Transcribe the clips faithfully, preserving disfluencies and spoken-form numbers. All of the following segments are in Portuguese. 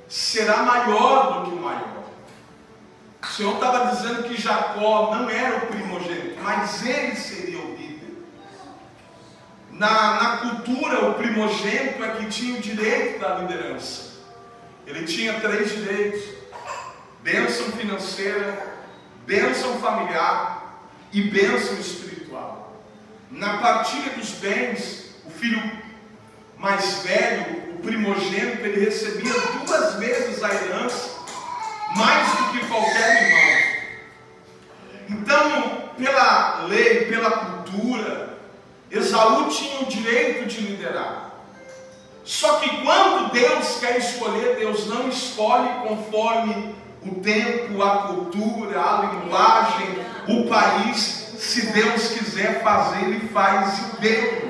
será maior do que o maior. O Senhor estava dizendo que Jacó não era o primogênito, mas ele seria o líder. Na, na cultura, o primogênito é que tinha o direito da liderança. Ele tinha três direitos: bênção financeira, bênção familiar e bênção espiritual. Na partilha dos bens, o filho mais velho, o primogênito, ele recebia duas vezes a herança, mais do que qualquer irmão. Então, pela lei, pela cultura, Esaú tinha o direito de liderar. Só que quando Deus quer escolher, Deus não escolhe conforme o tempo, a cultura, a linguagem, o país. Se Deus quiser fazer, Ele faz e Deus.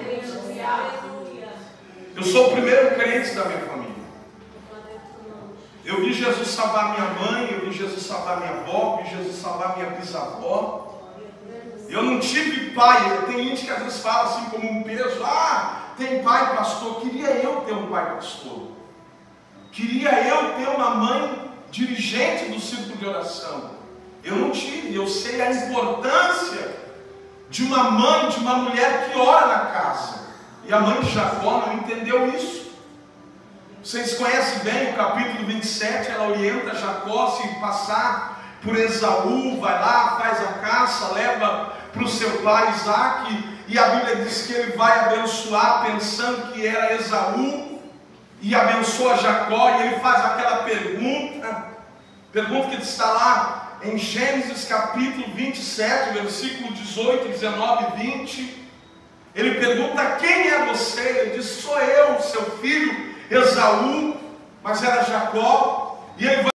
Eu sou o primeiro crente da minha família. Eu vi Jesus salvar minha mãe, eu vi Jesus salvar minha avó, vi Jesus salvar minha bisavó. Eu não tive pai. Tem gente que às vezes fala assim como um peso: ah, tem pai pastor. Queria eu ter um pai pastor. Queria eu ter uma mãe dirigente do círculo de oração. Eu não tive. Eu sei a importância de uma mãe, de uma mulher que ora na casa. E a mãe de Jacó não entendeu isso. Vocês conhecem bem o capítulo vinte e sete. Ela orienta Jacó se passar por Esaú, vai lá, faz a caça, leva para o seu pai Isaque, e a Bíblia diz que ele vai abençoar pensando que era Esaú, e abençoa Jacó, e ele faz aquela pergunta, pergunta que está lá em Gênesis capítulo vinte e sete, versículo dezoito, dezenove e vinte. Ele pergunta: quem é você? Ele diz: sou eu, seu filho Esaú. Mas era Jacó. E ele vai